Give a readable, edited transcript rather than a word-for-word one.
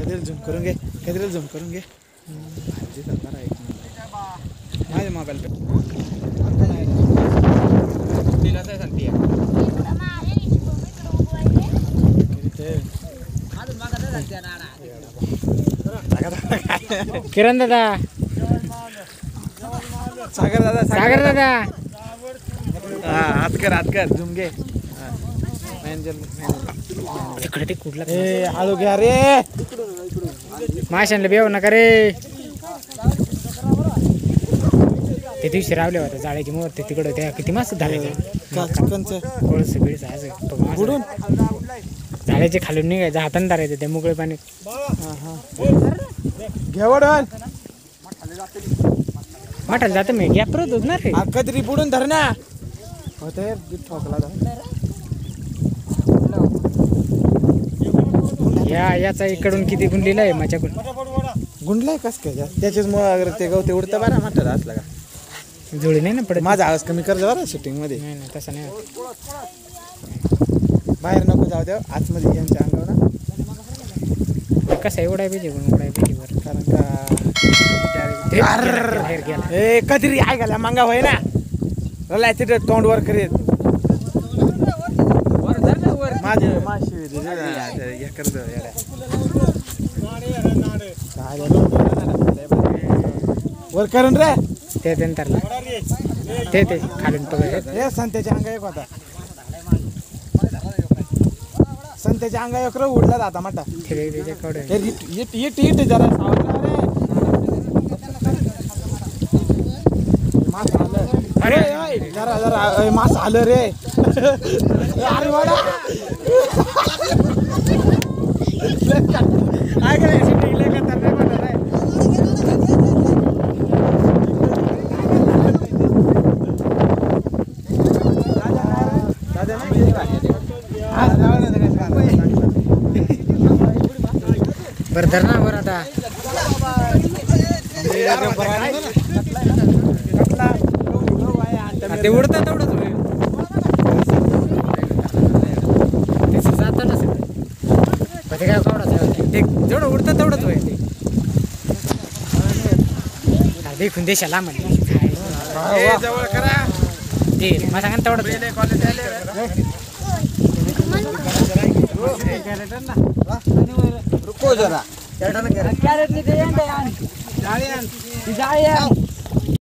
काहीतरी झूम करून घे काहीतरी झूम करून घे माझ्या मोबाईल पे किरण दादा सागर दादा हात कर झूम घे तिकडे ते कुठला हळू घ्या रे माशांना बेव नका रे ते दिवशी रावले होते जाळ्याची मोर ते तिकडं त्या किती मस्त झाले कोळस बिळस असं झाडाचे खालून निघायचं हाताने धरायचं ते मोकळे पाणी घेवडन मठाला जातं मी गॅप परत होत ना रे कधी बुडून धर ना होते ठोकला याचा इकडून किती गुंडीला आहे माझ्याकडून गुंडलाय कस काय त्याच्याच मुळे ते गवते उडतं बरं म्हणतात असलं का जुळी नाही ना पडत माझा आवाज कमी कर बरं शूटिंग मध्ये नाही नाही तसं नाही बाहेर नको जाऊ द्या आतमध्ये यांच्या अंगावर कसं एवढा पाहिजे बरं कारण का बाहेर गेला ए कधी आहे गेला मांगा होय ना रलाय तिथे तोंड वर करीत माझे माशी हे करत वर करून रे ते नंतरला ते खालून पकड हे संत्याच्या अंगा एक होता संत्याच्या अंगा एक उडला जाता मोठा इट जरा मास आलं अरे जरा जरा मास आलं रे अरे वाडा काय करायचं बरं धर ना बरं आता ते उडतात तेवढंच त्याचं जातं ना सगळं ते काय कावडाच ते जेवढं उडतं तेवढंच होय ते देखून देशाला म्हणजे जवळ करा ते मला सांगा तेवढं रुको जरा कॅरेट